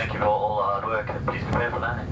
Thank you for all the hard work and please prepare for landing.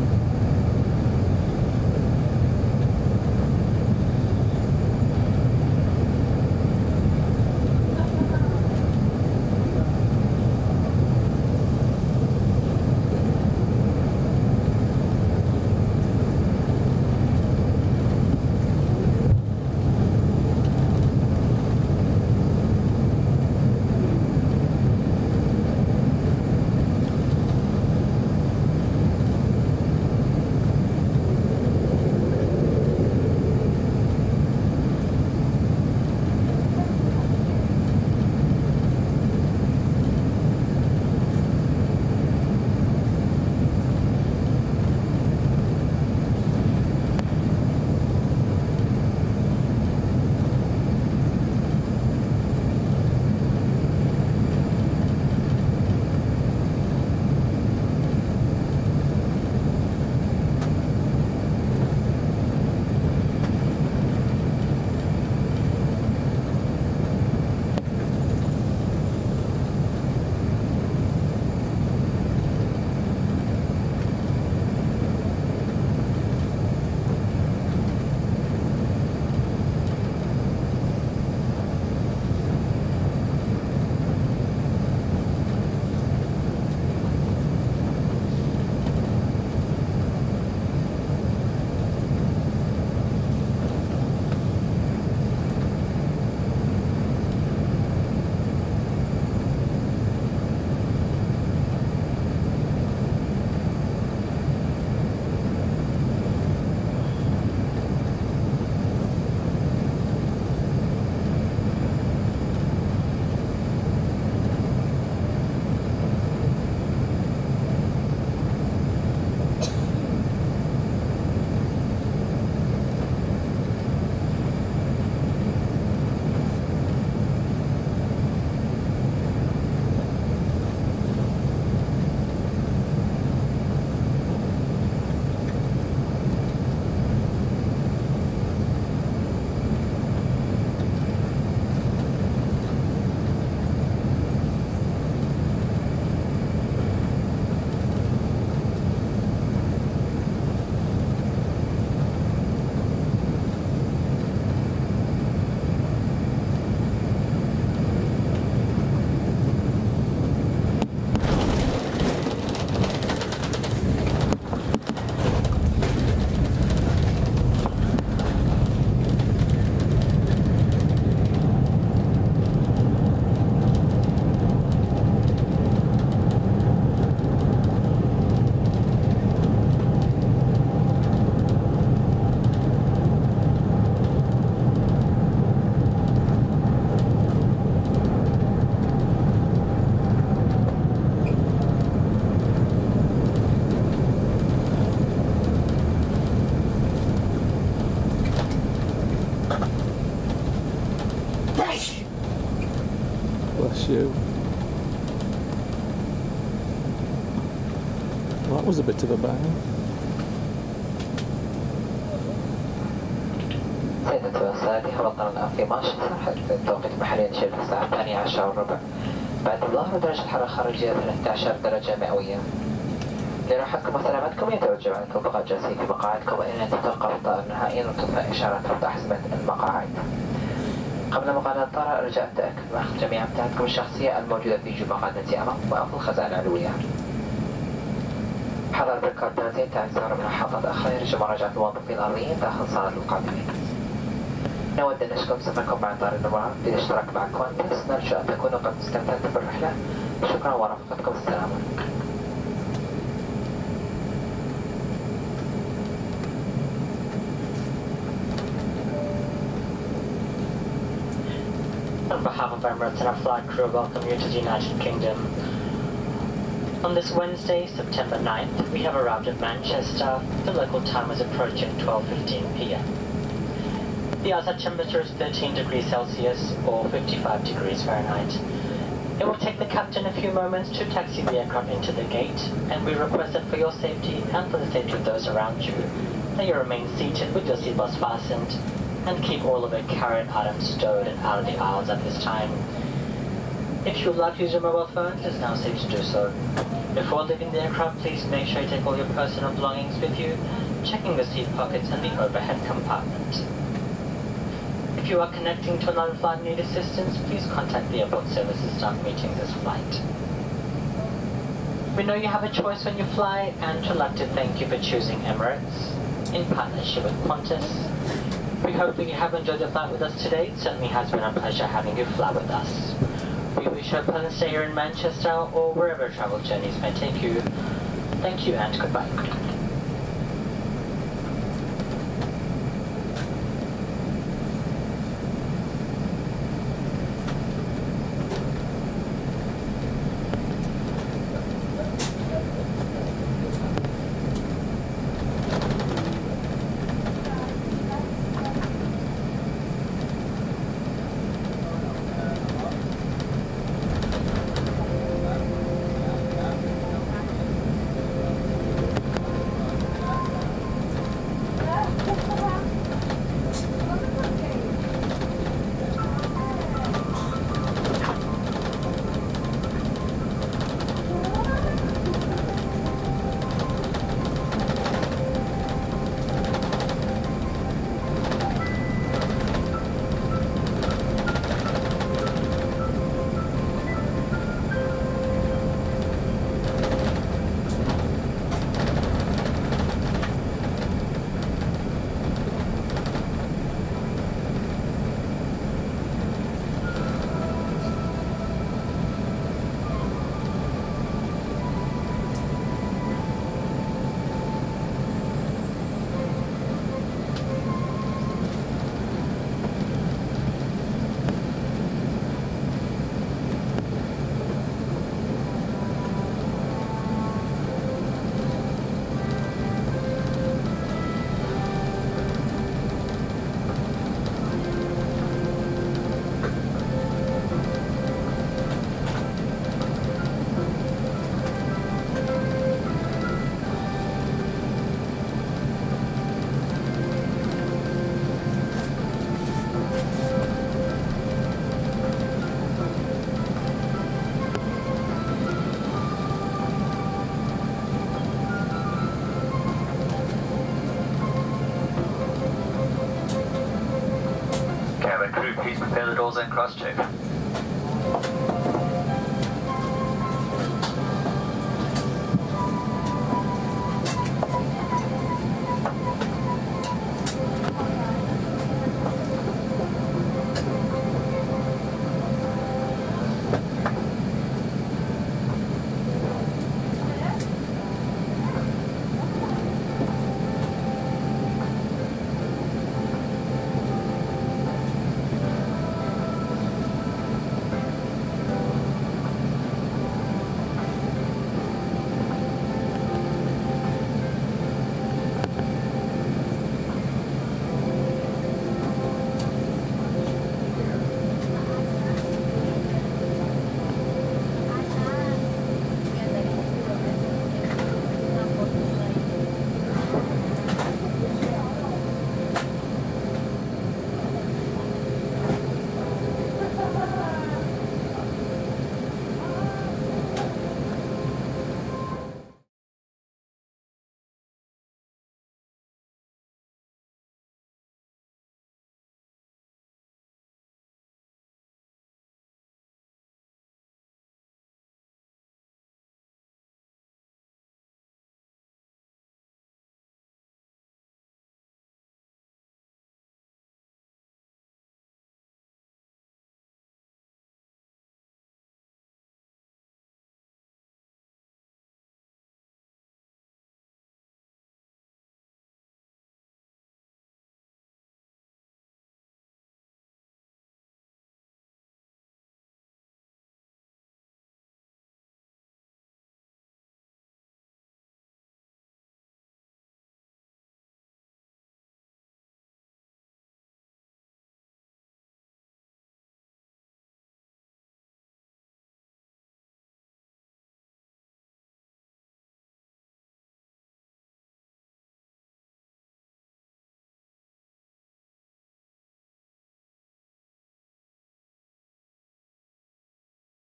Bless you. Well, that was a bit of a bang. سيدة وسادتي حضرنا الآن في مانشستر حيث التوقيت المحلي نشير في الساعة 12:15 بعد الظهر درجة الحرارة الخارجية 13 درجة مئوية. لراحتكم وسلامتكم يتوجب عليكم بقاء جالسين في مقاعدكم إلى أن تتوقف الطائرة نهائيا وتطفئ إشارات رفع أحزمة المقاعد. قبل مقاعدة الطائرة رجاء التأكد من أخذ جميع أمتعتكم الشخصية الموجودة في مقعدة أمامكم وأخذ الخزائن العلوية. حضر بالكارداتين تعزير من محطات أخرى يرجى مراجعة الموظفين الأرضيين داخل صالة القادمين. نود أن نشكر سفركم مع طائرة النمرة بالاشتراك مع كوانتس. نرجو أن تكونوا قد استمتعتم بالرحلة. شكرا ورفقتكم السلامة. On behalf of Emirates and our flight crew, welcome you to the United Kingdom. On this Wednesday, September 9th, we have arrived at Manchester. The local time is approaching 12:15 p.m. The outside temperature is 13 degrees Celsius or 55 degrees Fahrenheit. It will take the captain a few moments to taxi the aircraft into the gate, and we request that for your safety and for the safety of those around you, that you remain seated with your seatbelts fastened and keep all of your carry-on items stowed and out of the aisles at this time. If you would like to use your mobile phone, it is now safe to do so. Before leaving the aircraft, please make sure you take all your personal belongings with you, checking the seat pockets and the overhead compartment. If you are connecting to another flight and need assistance, please contact the airport services staff meeting this flight. We know you have a choice when you fly, and would like to thank you for choosing Emirates in partnership with Qantas. We hope that you have enjoyed the flight with us today. It certainly has been a pleasure having you fly with us. We wish you a pleasant stay here in Manchester or wherever travel journeys may take you. Thank you and goodbye. Cabin crew, please prepare the doors and cross-check.